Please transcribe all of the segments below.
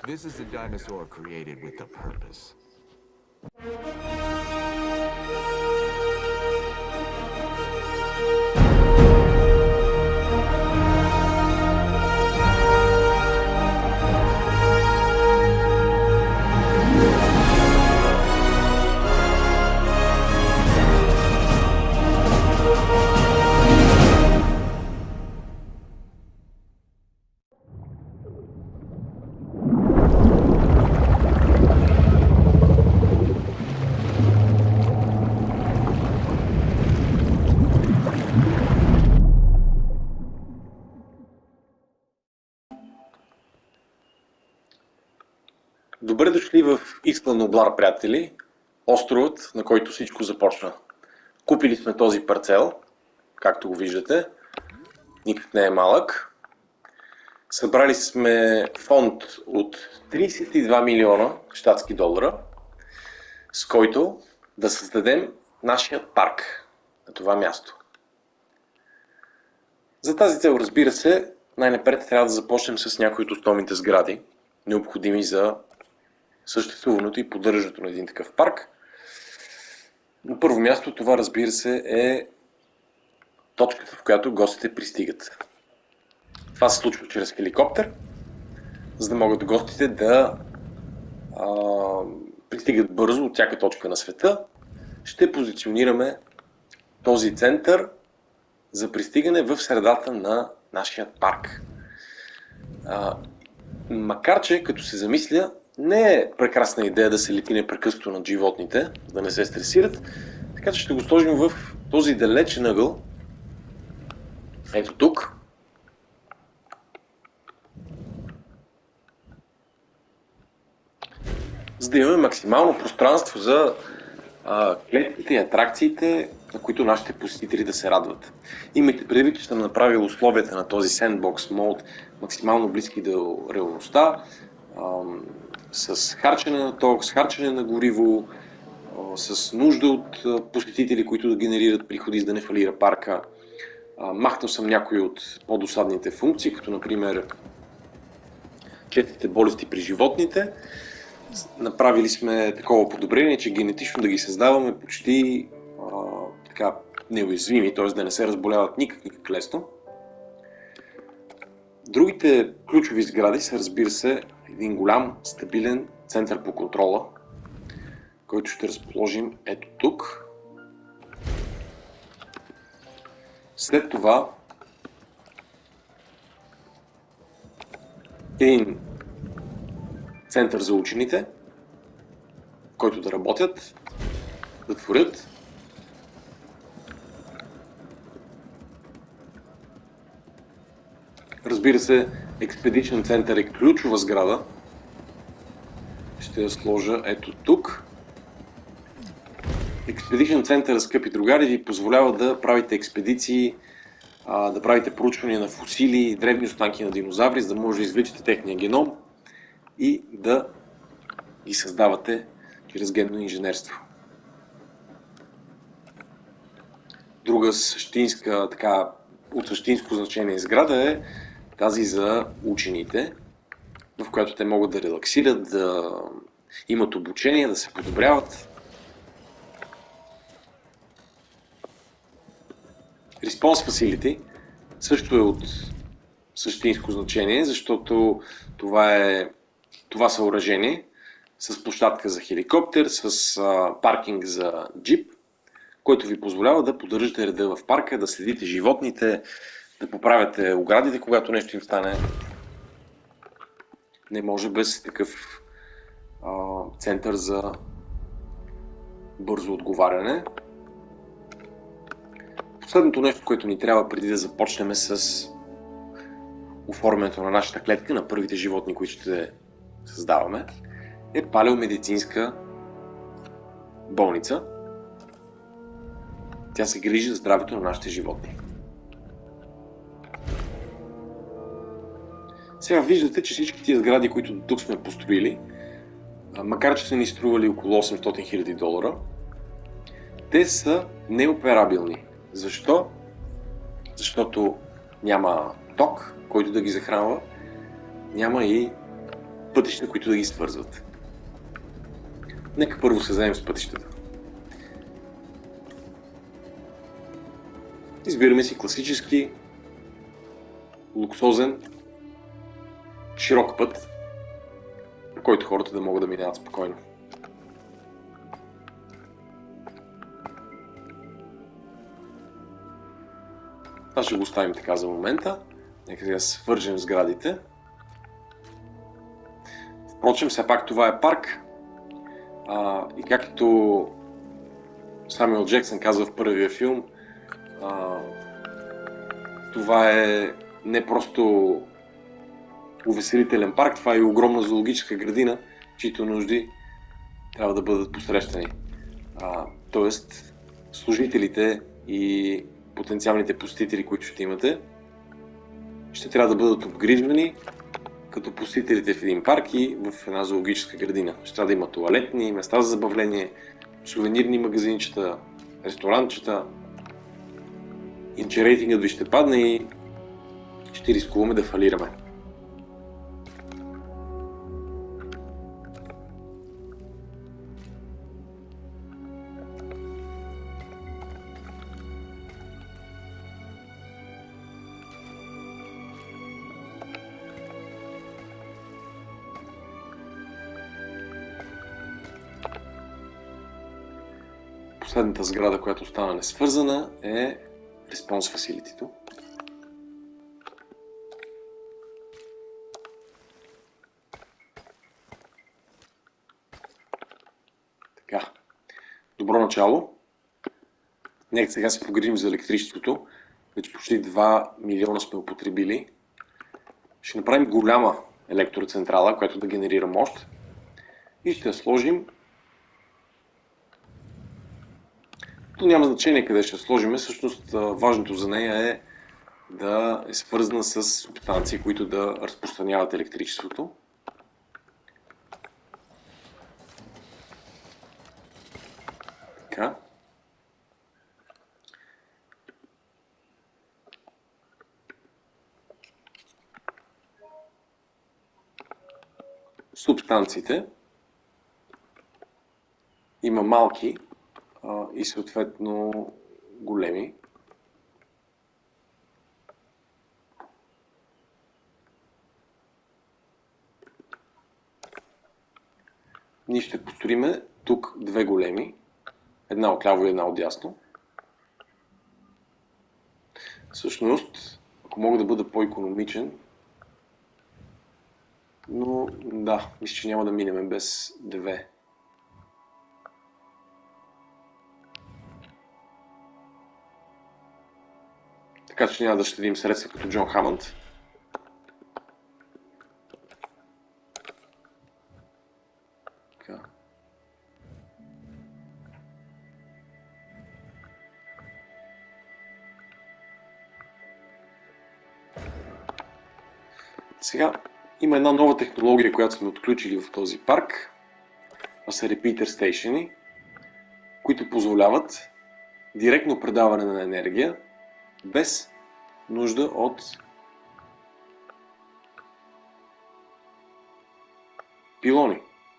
This is a dinosaur created with a purpose. Добре дошли в Искън Облар, приятели, островът, на който всичко започна. Купили сме този парцел, както го виждате, никак не е малък. Събрали сме фонд от 32 милиона щатски долара, с който да създадем нашия парк на това място. За тази цел, разбира се, най-напред трябва да започнем с някои от основните сгради, необходими за съществуването и поддържането на един такъв парк. На първо място това, разбира се, е точката, в която гостите пристигат. Това се случва чрез хеликоптер, за да могат гостите да пристигат бързо от всяка точка на света. Ще позиционираме този център за пристигане в средата на нашия парк. Макар че, като се замисля, не е прекрасна идея да се лети непрекъснато над животните, да не се стресират, така че ще го сложим в този далечен ъгъл. Ето тук. За да имаме максимално пространство за клетките и атракциите, на които нашите посетители да се радват. Имайте предвид, че съм направил условията на този Sandbox Mode максимално близки до реалността, с харчене на ток, с харчене на гориво, с нужда от посетители, които да генерират приходи, за да не фалира парка. Махнал съм някои от по-досадните функции, като например четите болести при животните. Направили сме такова подобрение, че генетично да ги създаваме почти така неуязвими, т.е. да не се разболяват никак лесно. Другите ключови сгради са, разбира се, един голям, стабилен център по контрола, който ще разположим ето тук. След това един център за учените, който да работят, да творят. Разбира се, Expedition Center е ключова сграда. Ще я сложа ето тук. Expedition Center, скъпи другари, ви позволява да правите експедиции, да правите проучвания на фосили, древни останки на динозаври, за да може да извличате техния геном и да ги създавате чрез генно инженерство. Друга същинска, от същинско значение сграда е тази за учените, в която те могат да релаксират, да имат обучение, да се подобряват. Response Facility също е от същинско значение, защото това съоръжение с площадка за хеликоптер, с паркинг за джип, който ви позволява да поддържате реда в парка, да следите животните, да поправяте оградите, когато нещо им стане. Не може без такъв център за бързо отговаряне. Последното нещо, което ни трябва преди да започнем с оформянето на нашата клетка, на първите животни, които ще създаваме, е палеомедицинска болница. Тя се грижи за здравето на нашите животни. Сега виждате, че всички тия сгради, които до тук сме построили, макар че са ни стрували около 800 000 долара, те са неоперабилни. Защо? Защото няма ток, който да ги захранва, няма и пътища, които да ги свързват. Нека първо се заемем с пътищата. Избираме си класически, луксозен, широк път, по който хората да могат да минават спокойно. Това ще го оставим така за момента. Нека сега свържем сградите. Впрочем, все пак това е парк. И както Самюел Джексън казва в първия филм, това е не просто увеселителен парк, това е и огромна зоологическа градина, чието нужди трябва да бъдат посрещани. Тоест, служителите и потенциалните посетители, които ще имате, ще трябва да бъдат обгрижвани като посетителите в един парк и в една зоологическа градина. Ще трябва да има тоалетни, места за забавление, сувенирни магазинчета, ресторантчета. Иначе рейтингът ви ще падне и ще рискуваме да фалираме. Последната сграда, която остана несвързана, е Response Facility-то. Така. Добро начало. Нека сега се погрижим за електричеството. Вече почти 2 милиона сме употребили. Ще направим голяма електроцентрала, която да генерира мощ. И ще я сложим. То няма значение къде ще сложим. Всъщност важното за нея е да е свързана с субстанции, които да разпространяват електричеството. Така. Субстанциите има малки и съответно големи. Ние ще построиме тук две големи, една отляво и една отдясно. Всъщност, ако мога да бъда по-икономичен, но да, мисля, че няма да минем без две. Така че няма да щадим средства като Джон Хамънд. Така. Сега има една нова технология, която сме отключили в този парк. Това са Repeater Station, които позволяват директно предаване на енергия без нужда от пилони.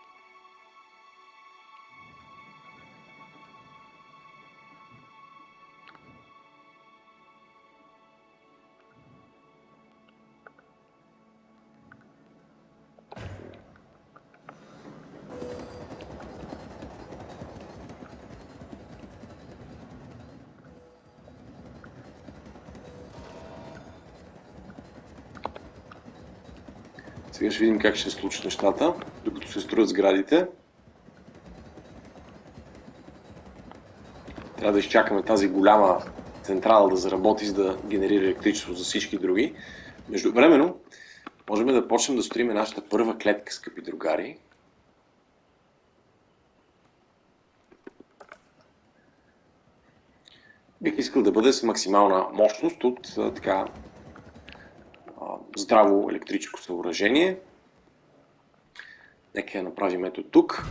Сега ще видим как ще се случат нещата, докато се строят сградите. Трябва да изчакаме тази голяма централа да заработи, за да генерира електричество за всички други. Междувременно, можем да почнем да строим нашата първа клетка, скъпи другари. Бих искал да бъде с максимална мощност от така здраво електрическо съоръжение. Нека я направим ето тук.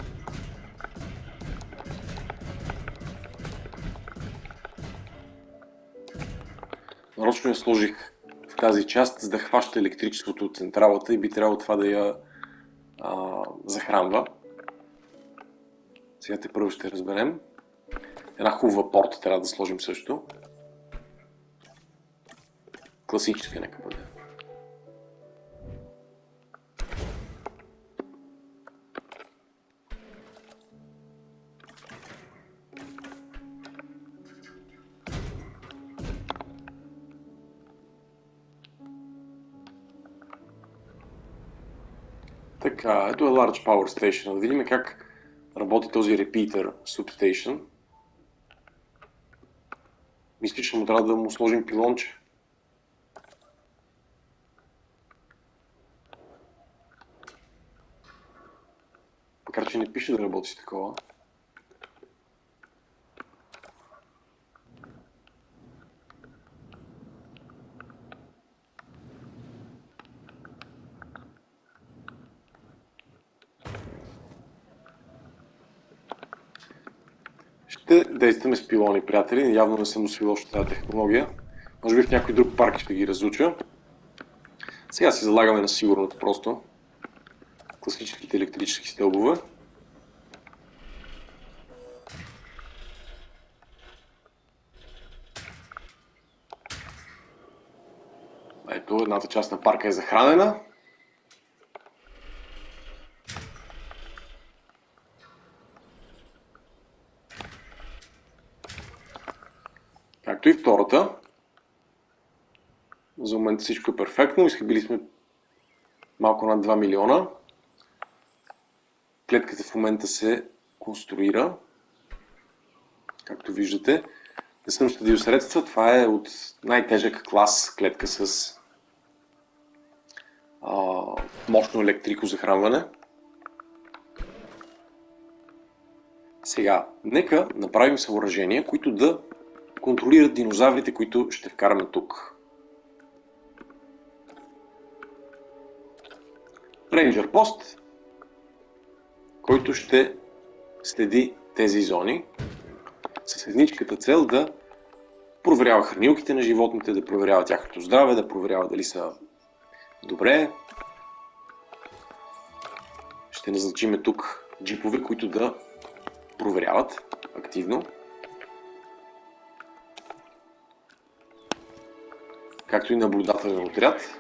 Нарочно я сложих в тази част, за да хваща електричеството от централата и би трябвало това да я захранва. Сега те първо ще разберем. Една хубава порта трябва да сложим също. Класическа нека бъде. Така, ето е Large Power Station. Да видим как работи този Repeater Substation. Мисля, че му трябва да му сложим пилонче. Макар че не пише да работи с такова. Ще действаме с пилони, приятели. Явно не съм усвоил още тази технология. Може би в някой друг парк ще ги разуча. Сега си залагаме на сигурното просто. Класическите електрически стълбове. Ето, едната част на парка е захранена. Както и втората. За момента всичко е перфектно. Изхабили сме малко над 2 милиона. Клетката в момента се конструира. Както виждате. Не съм щадил средства. Това е от най-тежък клас клетка с мощно електрико захранване. Сега, нека направим съоръжения, които да контролират динозаврите, които ще вкараме тук. Рейнджер пост, който ще следи тези зони с едничката цел да проверява хранилките на животните, да проверява тяхното здраве, да проверява дали са добре. Ще назначиме тук джипове, които да проверяват активно. Както и наблюдателен отряд.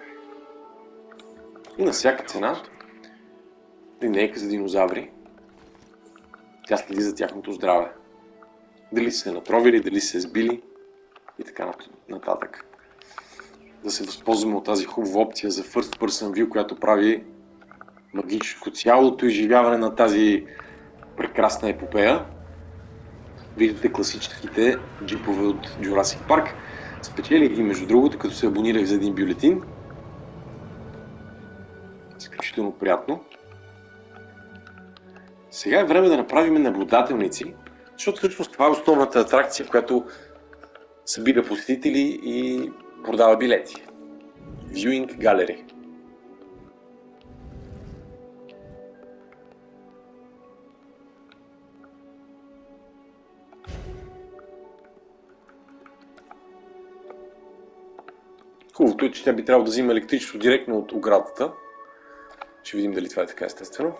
И на всяка цена линейка за динозаври. Тя следи за тяхното здраве. Дали са се натровили, дали са се сбили и така нататък. Да се възползваме от тази хубава опция за First Person View, която прави магическо цялото изживяване на тази прекрасна епопея. Виждате класическите джипове от Jurassic Park. Спечелих ги, между другото, като се абонирах за един бюлетин. Изключително приятно. Сега е време да направим наблюдателници, защото всъщност това е основната атракция, която събира посетители и продава билети. Viewing Gallery. Хубавото е, че тя би трябвало да взима електричество директно от оградата. Ще видим дали това е така, естествено.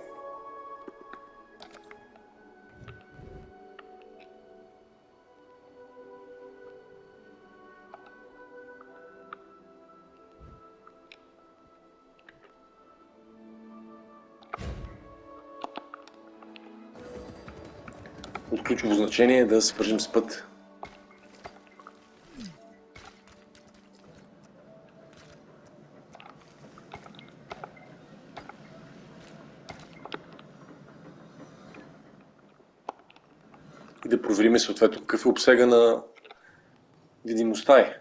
От ключово значение е да свържем с път. И да проверим съответно какъв е обсега на видимостта е.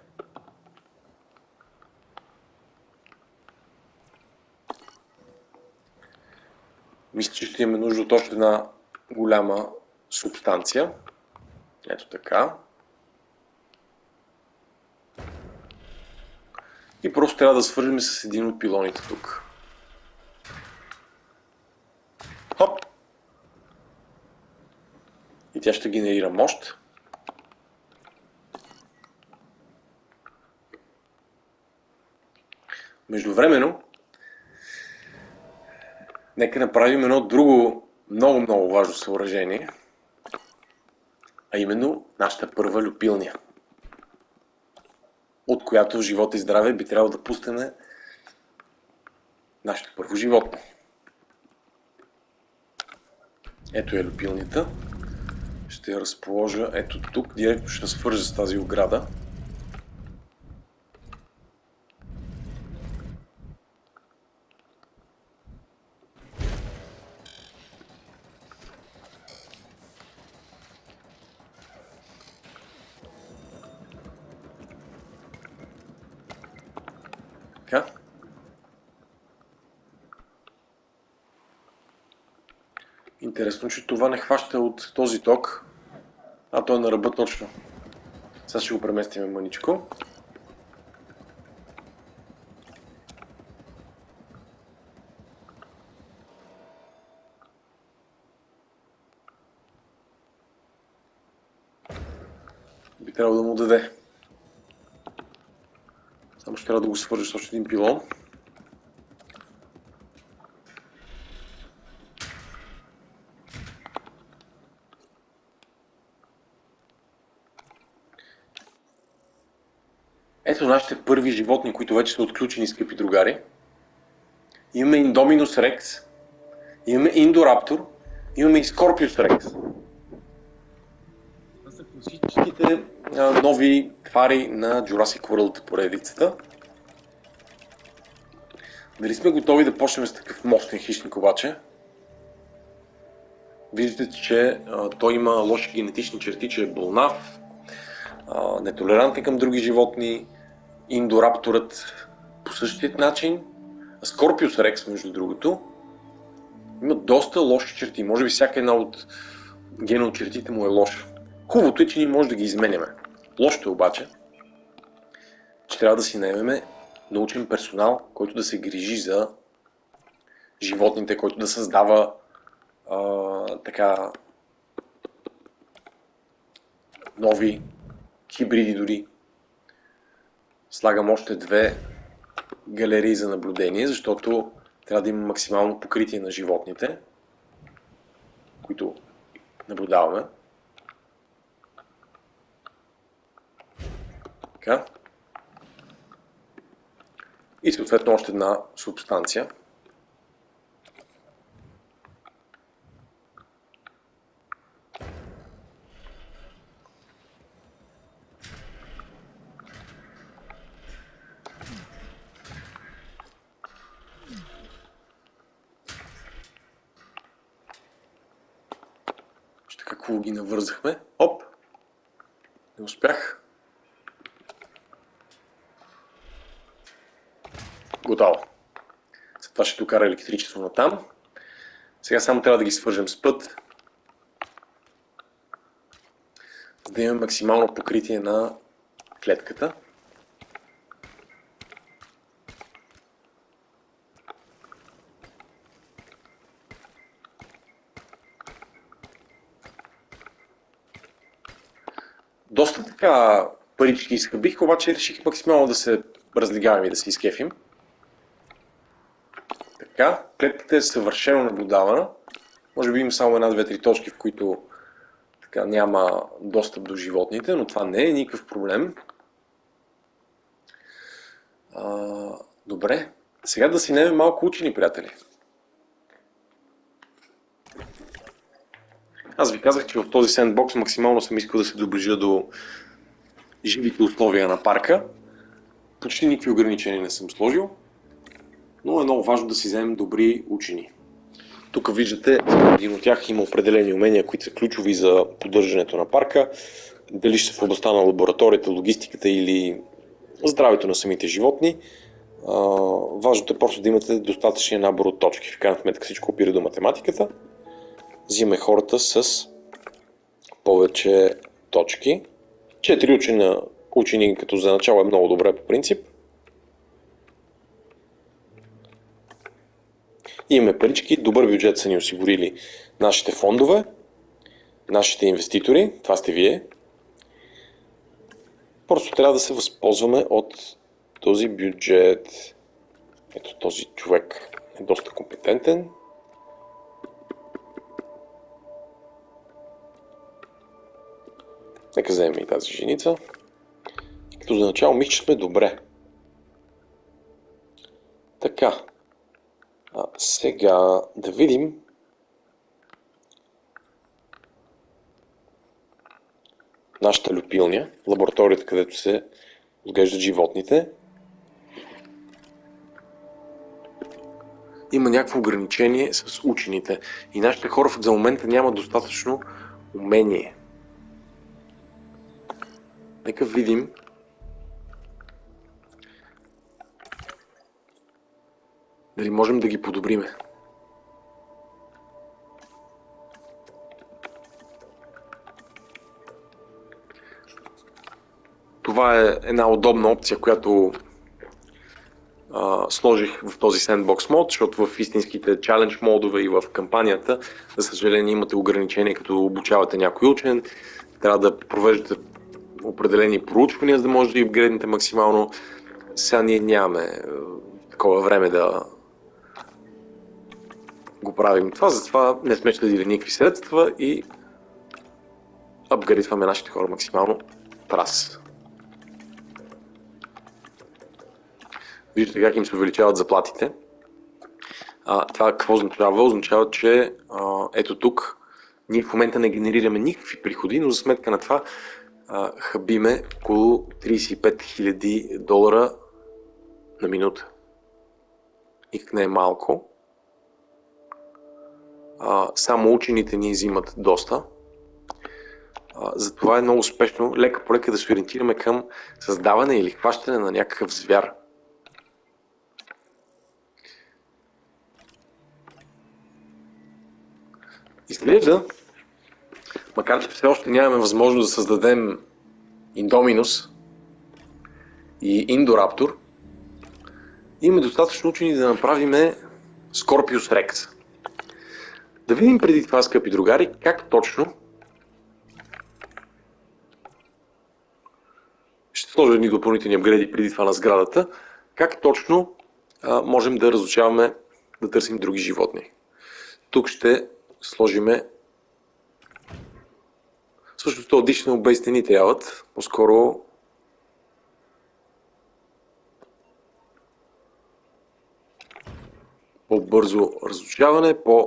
Мисля, че ще имаме нужда от още една голяма субстанция. Ето така. И просто трябва да свържем с един от пилоните тук. Хоп! И тя ще генерира мощ. Междувременно Нека направим едно друго много важно съоръжение, а именно нашата първа люпилня, от която в живот и здраве би трябвало да пуснем нашето първо животно. Ето е люпилнята. Ще я разположа ето тук, директно ще свържа с тази ограда. Така. Интересно, че това не хваща от този ток, а той е на ръба точно. Сега ще го преместим мъничко. Би трябвало да му даде. Само ще трябва да го свържа с още един пилон. Ето нашите първи животни, които вече са отключени, скъпи другари. Имаме Indominus Rex, имаме Indoraptor, имаме и Scorpius Rex. Това са класическите нови твари на Jurassic World поредицата. Дали сме готови да почнем с такъв мощен хищник обаче? Виждате, че той има лоши генетични черти, че е болнав, нетолерантен към други животни. Индорапторът по същия начин. Scorpius Rex, между другото, има доста лоши черти. Може би всяка една от геночертите му е лоша. Хубавото е, че ние може да ги изменяме. Лошото е обаче, че трябва да си наемеме научен персонал, който да се грижи за животните, който да създава така нови хибриди дори. Слагам още 2 галерии за наблюдение, защото трябва да има максимално покритие на животните, които наблюдаваме. Така. И съответно още една субстанция. Какво ги навързахме. Оп! Не успях. Готово. След това ще докара електричество на там. Сега само трябва да ги свържем с път, за да имаме максимално покритие на клетката. Доста така парички изхъбих, обаче реших максимално да се разлигаваме и да се изкефим. Така, клетката е съвършено наблюдавана. Може би има само 1-2-3 точки, в които така, няма достъп до животните, но това не е никакъв проблем. Добре, сега да си наемем малко учени, приятели. Аз ви казах, че в този сендбокс максимално съм искал да се доближа до живите условия на парка. Почти никакви ограничения не съм сложил, но е много важно да си вземем добри учени. Тук виждате, един от тях има определени умения, които са ключови за поддържането на парка. Дали ще са в областта на лабораторията, логистиката или здравето на самите животни. Важното е просто да имате достатъчния набор от точки. В крайна сметка всичко опира до математиката. Взимаме хората с повече точки. 4 учени като за начало е много добре по принцип. Имаме парички, добър бюджет са ни осигурили нашите фондове, нашите инвеститори, това сте вие. Просто трябва да се възползваме от този бюджет. Ето този човек е доста компетентен. Нека вземем и тази женица. Като за начало мисля, че сме добре. Така. Сега да видим нашата люпилня, лабораторията, където се отглеждат животните. Има някакво ограничение с учените и нашите хора за момента нямат достатъчно умение. Нека видим дали можем да ги подобриме. Това е една удобна опция, която сложих в този Sandbox мод, защото в истинските challenge модове и в кампанията, за съжаление, имате ограничения, като обучавате някой учен, трябва да провеждате определени проучвания, за да може да ги апгрейднете максимално. Сега ние нямаме такова време да го правим това, затова не сме следили никакви средства и апгрейдваме нашите хора максимално трас. Виждате как им се увеличават заплатите. Това какво означава? Означава, че ето тук ние в момента не генерираме никакви приходи, но за сметка на това хабиме около $35 000 на минута. Никак не е малко. Само учените ни взимат доста. Затова е много успешно лека по лека да се ориентираме към създаване или хващане на някакъв звяр. Изглежда, макар че все още нямаме възможност да създадем Indominus и Indoraptor, имаме достатъчно учени да направим Scorpius Rex. Да видим преди това, скъпи другари, как точно ще сложа едни допълнителни апгрейди преди това на сградата, как точно можем да разучаваме да търсим други животни. Тук ще сложиме също additional base не ни трябват, по-скоро по-бързо разучаване,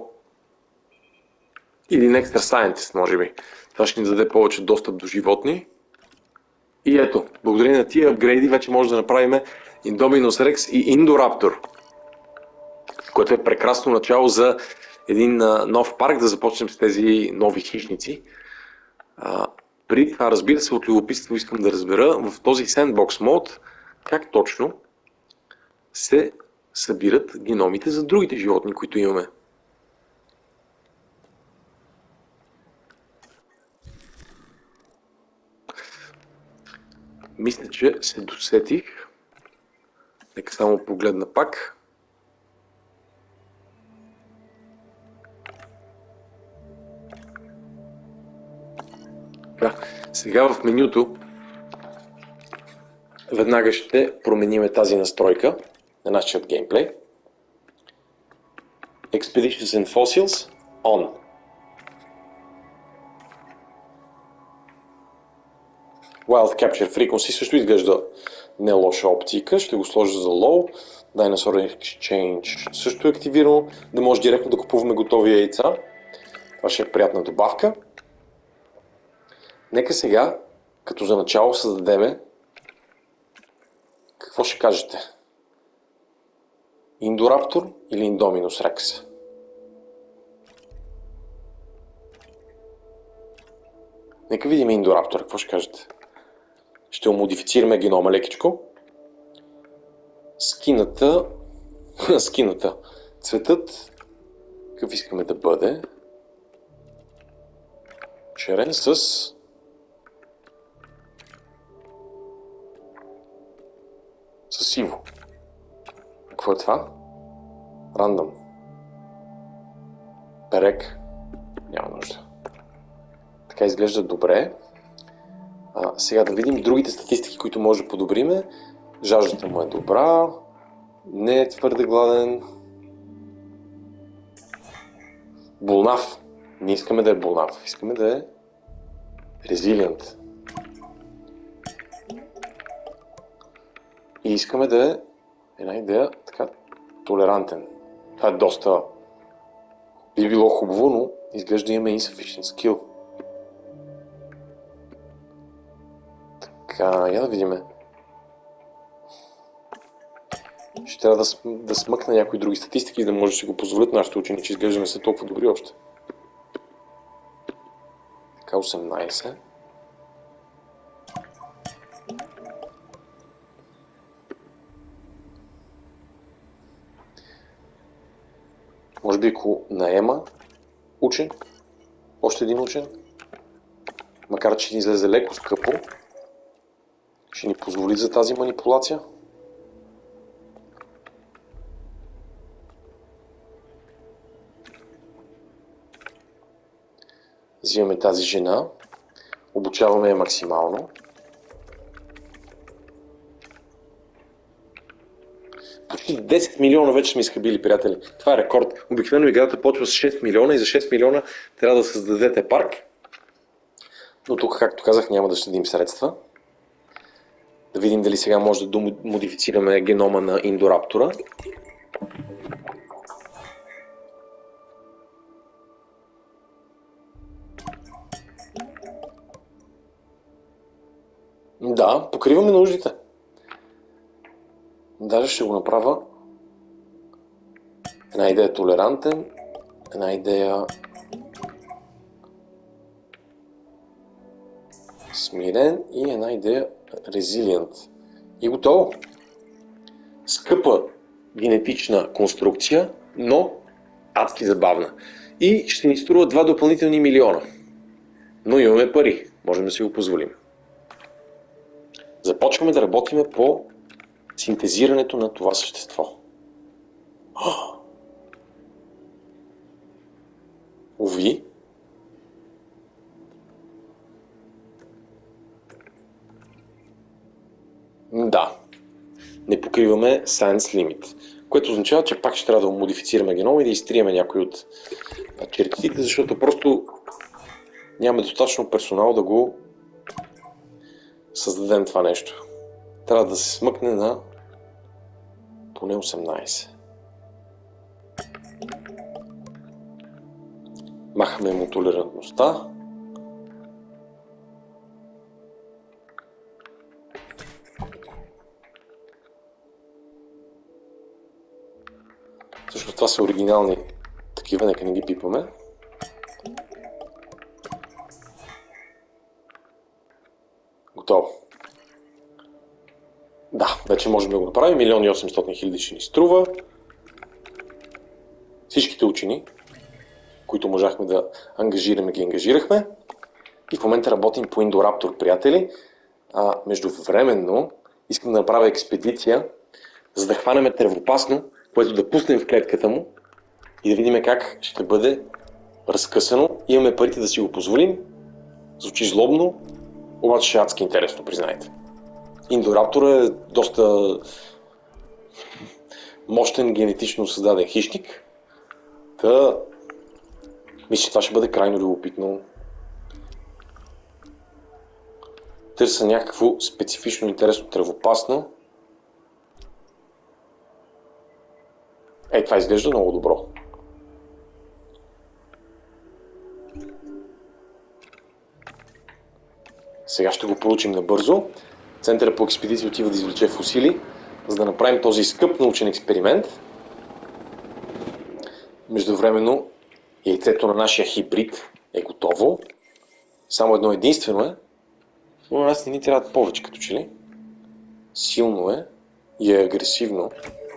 или Extra Scientist, може би. Това ще ни даде повече достъп до животни. И ето, благодарение на тия апгрейди вече може да направим Indominus Rex и Indoraptor, което е прекрасно начало за един нов парк, да започнем с тези нови хищници. При това, разбира се, от любопитство искам да разбера в този Sandbox мод как точно се събират геномите за другите животни, които имаме. Мисля, че се досетих. Нека само погледна пак. Сега в менюто веднага ще променим тази настройка на нашия геймплей. Expeditions and Fossils on. Wild Capture Frequency също изглежда не лоша оптика. Ще го сложа за low. Dinosaur Exchange също е активирано, да може директно да купуваме готови яйца. Това ще е приятна добавка. Нека сега, като за начало създадеме, какво ще кажете? Indoraptor или Indominus Rex? Нека видим Indoraptor, какво ще кажете? Ще модифицираме генома лекичко. Скината. Цветът, какъв искаме да бъде? Черен с сиво. Какво е това? Рандъм. Перек. Няма нужда. Така изглежда добре. Сега да видим другите статистики, които може да подобриме. Жаждата му е добра. Не е твърде гладен. Болнав. Не искаме да е болнав. Искаме да е резилиент. И искаме да е една идея така толерантен. Това е доста... Би било хубаво, но изглежда имаме insufficient skill. Така, я да видиме. Ще трябва да смъкна някои други статистики, за да може да си го позволят нашите учени, че изглеждаме са толкова добри още. Така, 18. Може би ако наема учен, още един учен, макар че ни излезе леко скъпо, ще ни позволи за тази манипулация. Взимаме тази жена, обучаваме я максимално. Почти 10 милиона вече сме изхабили, приятели. Това е рекорд. Обикновено играта почва с 6 милиона и за 6 милиона трябва да създадете парк. Но тук, както казах, няма да щадим средства. Да видим дали сега може да модифицираме генома на Индораптора. Да, покриваме нуждите. Даже ще го направя една идея толерантен, една идея смирен и една идея резилиент. И готово. Скъпа генетична конструкция, но адски забавна. И ще ни струва 2 допълнителни милиона. Но имаме пари, можем да си го позволим. Започваме да работим по синтезирането на това същество. Уви. Да. Не покриваме Science Limit, което означава, че пак ще трябва да модифицираме генома и да изтриеме някои от чертите, защото просто нямаме достатъчно персонал да го създадем това нещо. Трябва да се смъкне на поне 18. Махаме му толерантността. Също това са оригинални такива, нека не ги пипаме. Готово. Да, вече можем да го направим. 1 800 000 ще ни струва. Всичките учени, които можахме да ангажираме, ги ангажирахме. И в момента работим по Индораптор, приятели. Междувременно искам да направя експедиция, за да хванем тревопасно, което да пуснем в клетката му и да видим как ще бъде разкъсано. Имаме парите да си го позволим. Звучи злобно, обаче ще е адски интересно, признайте. Индораптор е доста мощен генетично създаден хищник. Мисля, че това ще бъде крайно любопитно. Търся някакво специфично интересно тревопасно. Това изглежда много добро. Сега ще го получим набързо. Центъра по експедиция отива да извлече фусили, за да направим този скъп научен експеримент. Междувременно яйцето на нашия хибрид е готово. Само едно единствено е, но на нас не ни трябват повече като че ли. Силно е и е агресивно.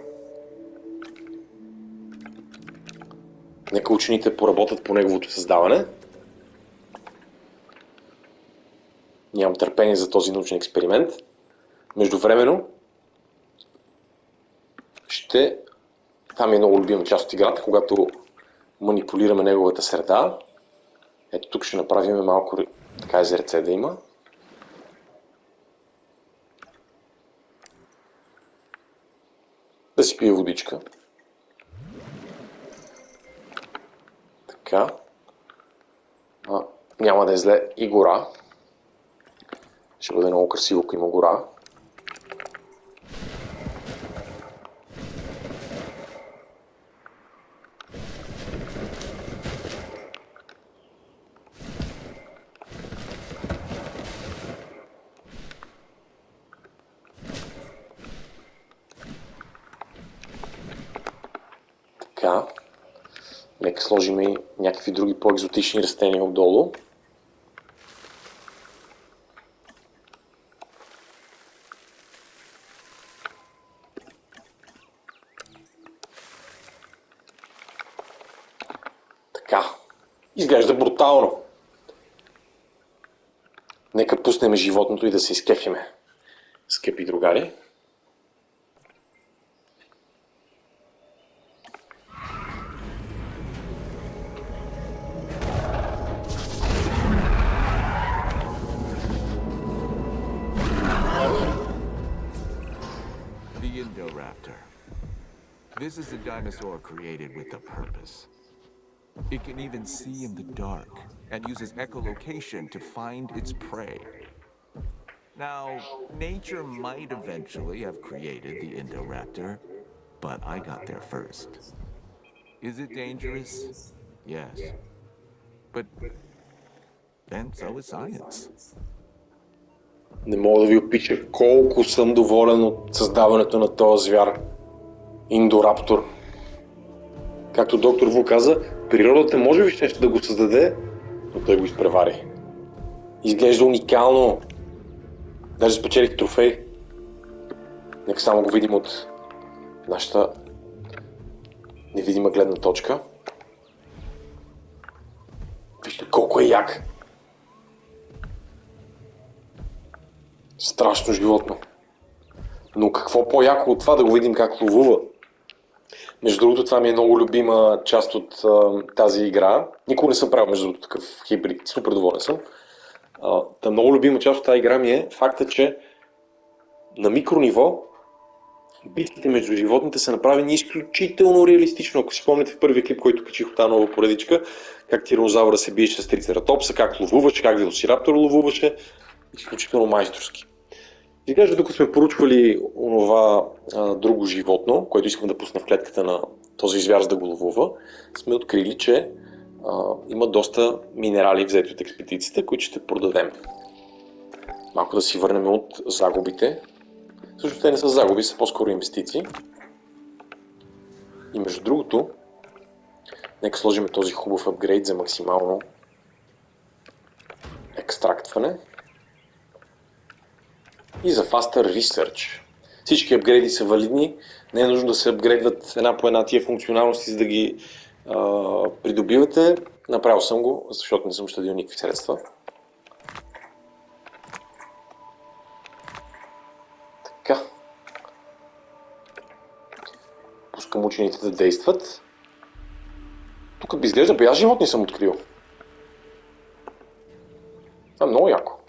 Нека учените поработят по неговото създаване. Нямам търпение за този научен експеримент. Междувременно там е много любима част от играта, когато манипулираме неговата среда. Ето тук ще направим малко така езерце да има. Да си пие водичка. Така. Няма да е зле и гора. Ще бъде много красиво, ако има гора. Така. Нека сложим и някакви други по-екзотични растения отдолу. Така. Изглежда брутално. Нека пуснем животното и да се изкефиме, скъпи другари. The Indoraptor. This is a dinosaur created with a purpose. It can even see in the dark and uses echolocation to find its prey. Now, nature might eventually have created the Indoraptor, but I got there first. Is it dangerous? Yes. But then so is science. Не мога да ви опиша колко съм доволен от създаването на този звяр. Индораптор. Както доктор Ву каза, природата може би ще да го създаде, но той го изпревари. Изглежда уникално. Даже спечелих трофей. Нека само го видим от нашата невидима гледна точка. Вижте колко е як. Страшно животно. Но какво по-яко от това да го видим как ловува? Между другото, това ми е много любима част от тази игра. Никога не съм правил, между другото, такъв хибрид. Супер доволен съм. Много любима част от тази игра ми е факта, че на микрониво битките между животните са направени изключително реалистично. Ако си спомняте в първия клип, който качих от тази нова поредичка, как тиранозавра се биеше с трицератопса, как ловуваше, как велосираптор ловуваше, изключително майсторски. Изглежда, докато сме поручвали онова друго животно, което искам да пусна в клетката на този звяр, за да го ловува, сме открили, че има доста минерали взети от експедицията, които ще продадем. Малко да си върнем от загубите. Също те не са загуби, са по-скоро инвестиции. И между другото, нека сложим този хубав апгрейд за максимално екстрактване. И за Faster Research. Всички апгрейди са валидни, не е нужно да се апгрейдват една по една тия функционалности, за да ги придобивате. Направил съм го, защото не съм щадил никакви средства. Така. Пускам учените да действат. Тук би изглежда бая животни съм открил. Това е много яко.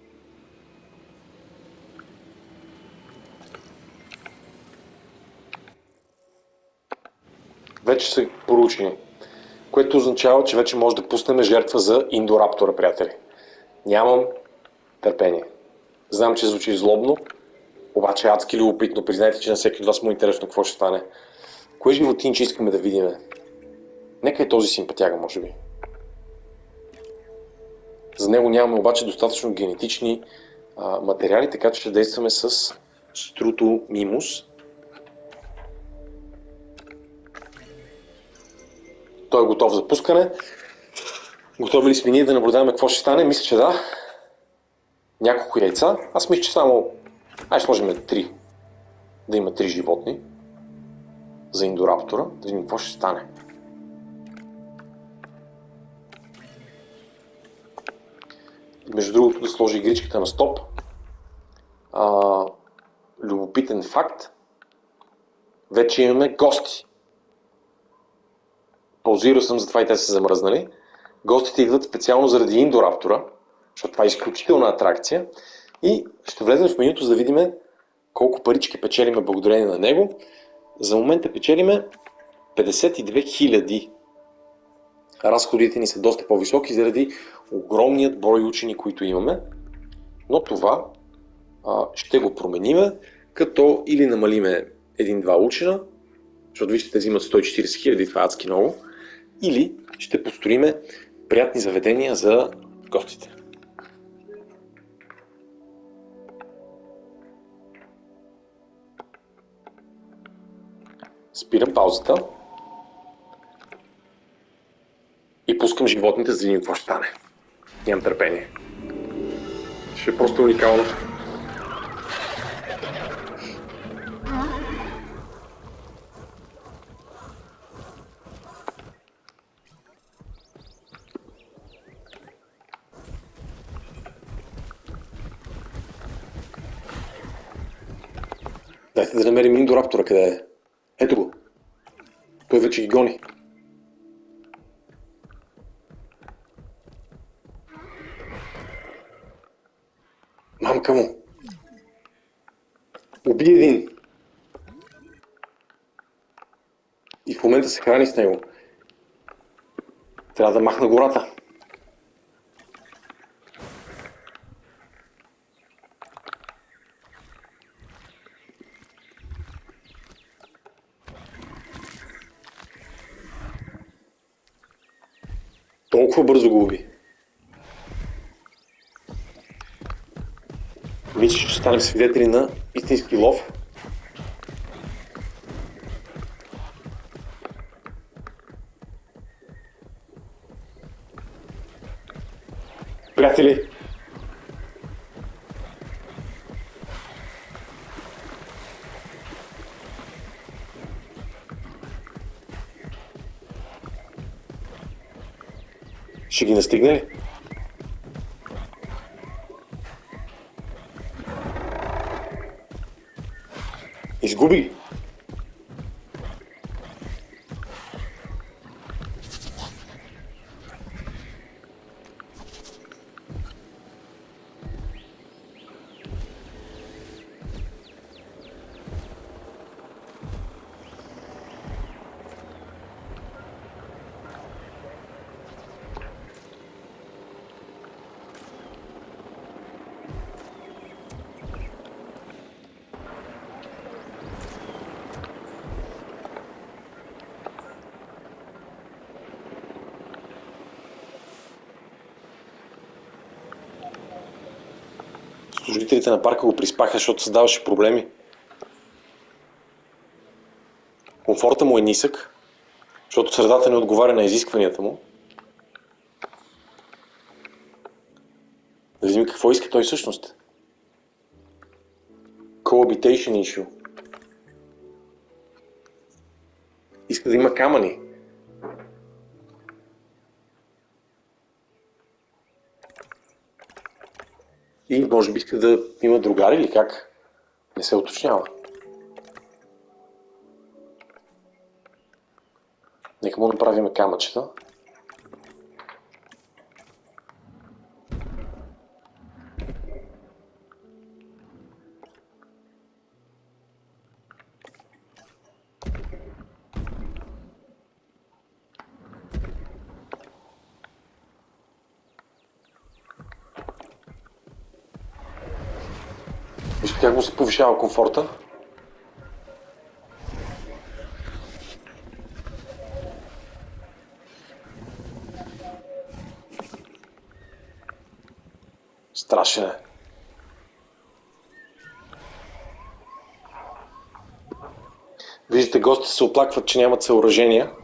Вече са проучени, което означава, че вече може да пуснем жертва за Индораптора, приятели. Нямам търпение. Знам, че звучи злобно, обаче адски любопитно. Признайте, че на всеки от вас му е интересно какво ще стане. Кое животинче искаме да видим? Нека е този симпатяга, може би. За него нямаме обаче достатъчно генетични материали, така че ще действаме с Струтомимус. Той е готов за пускане. Готови ли сме ние да наблюдаваме какво ще стане? Мисля, че да. Няколко яйца. Аз мисля, че само... сложим 3. Да има 3 животни. За Индораптора. Да видим какво ще стане. Между другото да сложи игричката на стоп. Любопитен факт. Вече имаме гости. Паузирал съм, затова и те са замръзнали. Гостите идват специално заради Индораптора, защото това е изключителна атракция. И ще влезем в менюто, за да видим колко парички печелиме благодарение на него. За момента печелиме 52 000. Разходите ни са доста по-високи заради огромният брой учени, които имаме. Но това ще го промениме, като или намалиме 1-2 учена, защото вижте, те взимат 140 000, това е адски много, или ще построиме приятни заведения за гостите. Спирам паузата. пускам животните, за да видим какво ще стане. Нямам търпение. Ще е просто уникално. Дайте да намерим Индораптора, къде е. Ето го. Той вече ги гони. Мамка му. Уби един. И в момента се храни с него. Трябва да махна гората. Толкова бързо го уби. Мисля, че ще станем свидетели на истински лов. Приятели! Ще ги настигне ли? Изгуби ги. Служителите на парка го приспаха, защото създаваше проблеми. Комфорта му е нисък, защото средата не отговаря на изискванията му. Да видим какво иска той всъщност. Cohabitation issue. Иска да има камъни. И може би иска да има другари или как? Не се уточнява. Нека му направим камъчета. Вижте как му се повишава комфорта. Страшен е. Виждате, гостите се оплакват, че нямат съоръжения.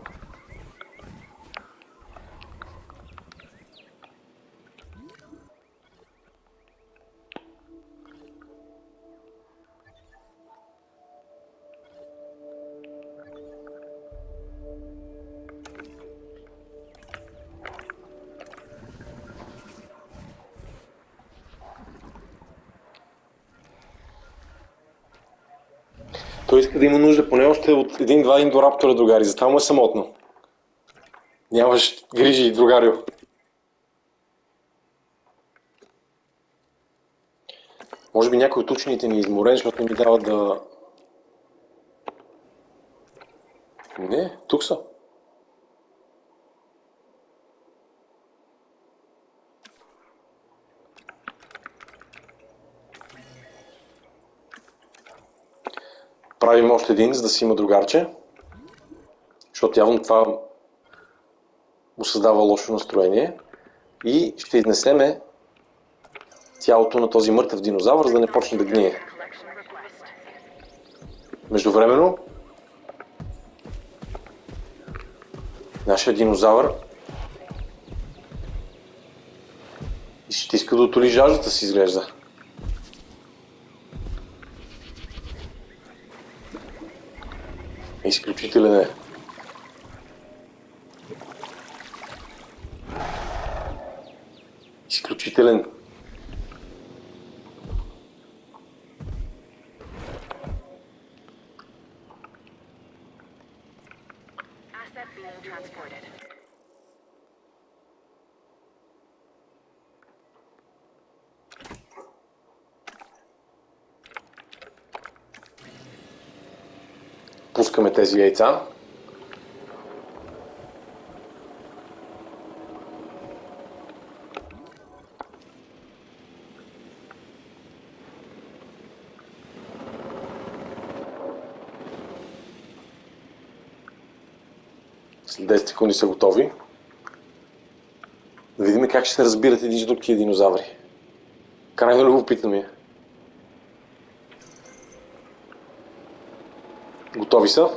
Той иска да има нужда поне още от един-два индораптора, другари, затова му е самотно. Нямаш грижи, другарио. Може би някой от учените ни е изморен, защото не ми дава да... Не, тук са. Правим още един, за да си има другарче, защото явно това му създава лошо настроение и ще изнесеме тялото на този мъртъв динозавър, за да не почне да гние. Междувременно, нашия динозавър Ще иска да утоли жаждата си, изглежда. Изключителен е. Изключителен. Пускаме тези яйца. След 10 секунди са готови. Да видим как ще се разбират един с друг тия динозаври. Крайно любопитно ми е. Готови са.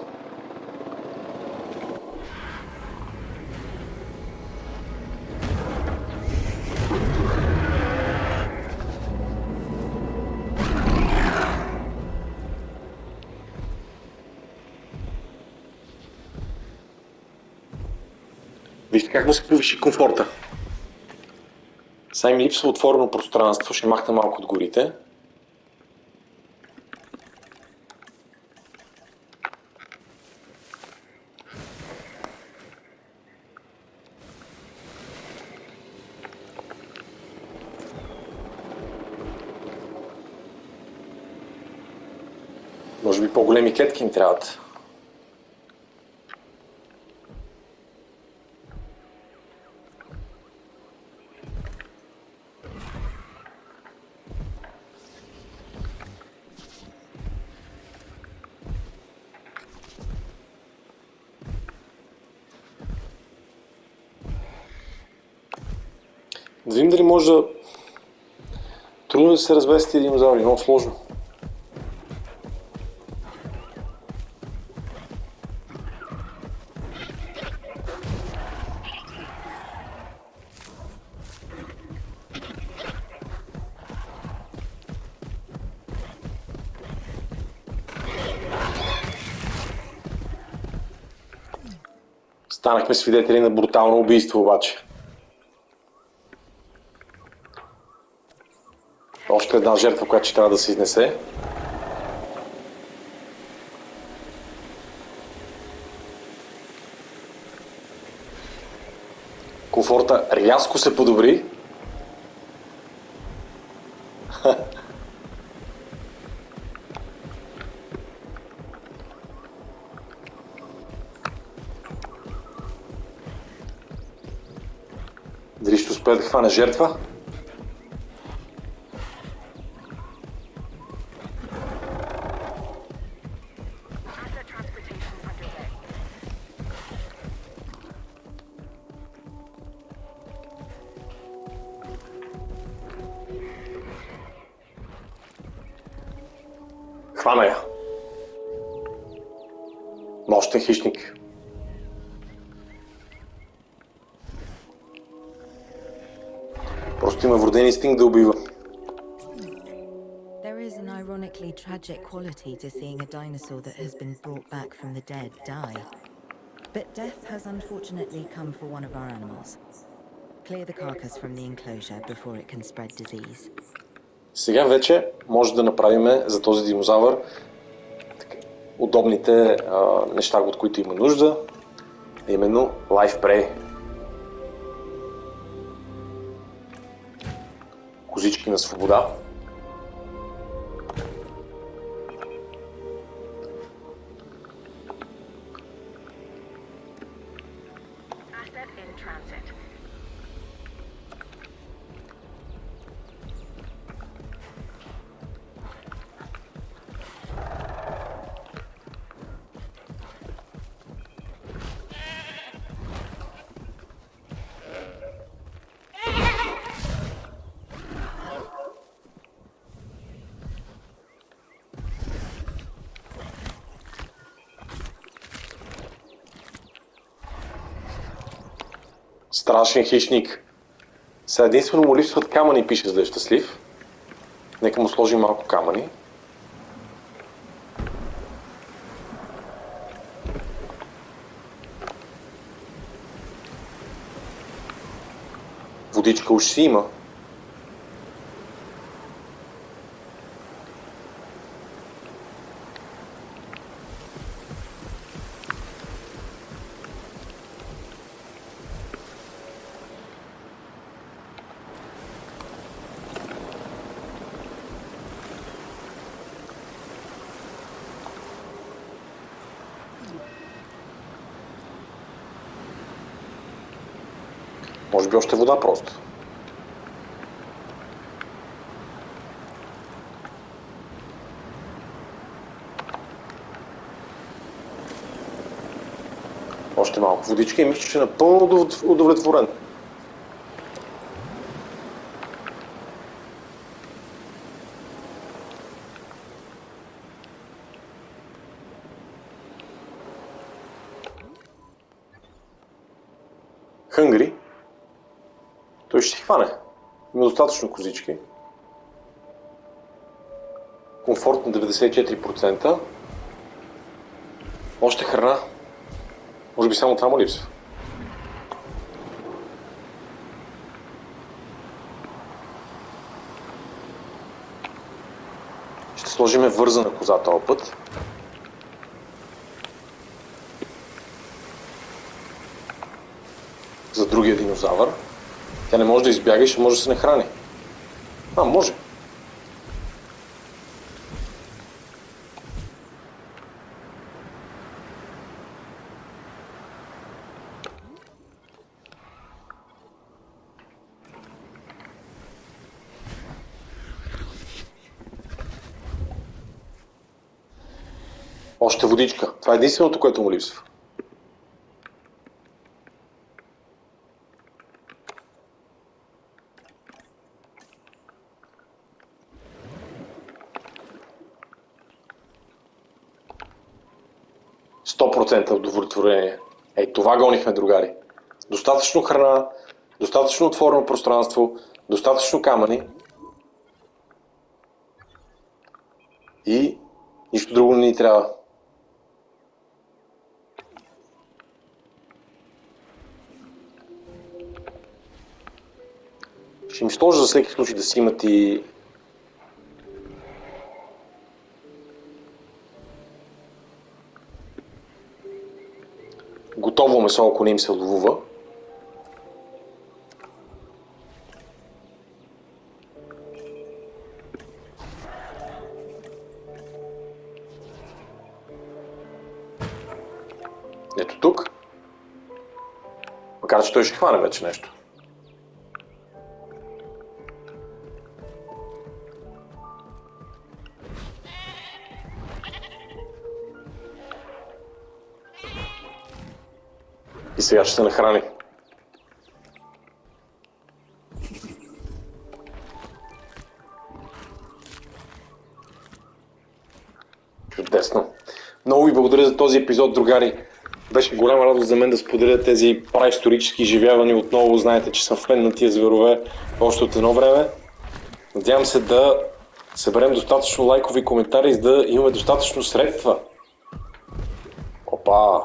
Вижте как му се повиши комфорта. Сега им липсва отворено пространство, ще махна малко от горите. Може би по-големи клетки им трябват. Да видим дали може да... Трудно да се развести динозаври, много сложно. Станахме свидетели на брутално убийство обаче. Още една жертва, която ще трябва да се изнесе. Комфорта рязко се подобри. Дали ще успее да хване жертва? Хвана я. Мощен хищник. Просто има вроден инстинкт да убива. There is an ironically tragic quality to seeing a dinosaur that has been brought back from the dead die. But death has unfortunately come for one of our animals. Clear the carcass from the enclosure before it can spread disease. Сега вече може да направим за този динозавър удобните неща, от които има нужда, именно Live Prey. Козички на свобода. Страшен хищник. Сега единствено му липсват камъни, пише, за да е щастлив. Нека му сложим малко камъни. Водичка уж си има. Може би още вода просто. Още малко водичка и мисля, че е напълно удовлетворен. Хънгри. Той ще си хване. Има достатъчно козички. Комфорт на 94%. Още храна. Може би само това му липсва. Ще сложиме вързана коза този път. За другия динозавър. Тя не може да избяга и ще може да се не храни. Може. Още водичка. Това е единственото, което му липсва. Удовлетворение. Ей, това гонихме, другари. Достатъчно храна, достатъчно отворено пространство, достатъчно камъни и нищо друго не ни трябва. Ще им сложа за всеки случай да си имат и готово месо, ако не им се ловува. Ето тук. Макар че той ще хване вече нещо. И сега ще се нахрани. Чудесно. Много ви благодаря за този епизод, другари. Беше голяма радост за мен да споделя тези праисторически изживявания отново. Знаете, че съм фен на тия зверове още от едно време. Надявам се да съберем достатъчно лайкови коментари, за да имаме достатъчно средства. Опа!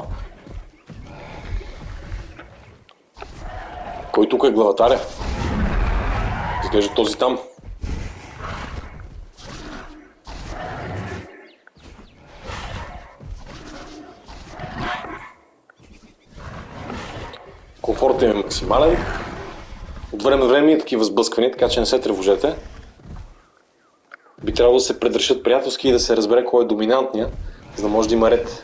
Кой тук е главатаря? Изглежда този там. Комфортът им е максимален. От време на време има такива сблъсквания, така че не се тревожете. Би трябвало да се предрешат приятелски и да се разбере кой е доминантния, за да може да има ред.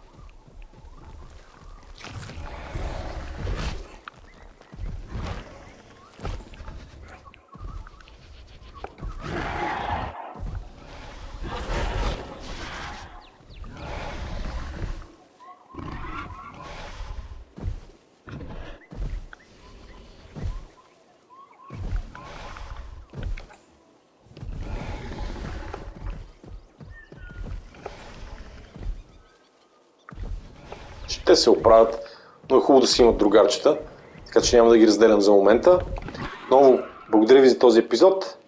Те се оправят, но е хубаво да си имат другарчета, така че няма да ги разделям за момента. Много благодаря ви за този епизод.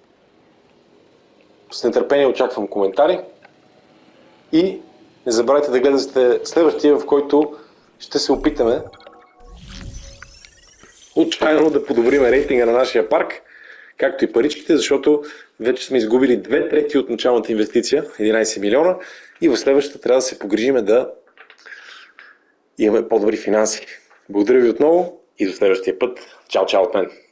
С нетърпение очаквам коментари. И не забравяйте да гледате следващия, в който ще се опитаме отчаяно да подобрим рейтинга на нашия парк, както и паричките, защото вече сме изгубили 2/3 от началната инвестиция, 11 милиона, и в следващата трябва да се погрижиме да имаме по-добри финанси. Благодаря ви отново и до следващия път. Чао, чао от мен!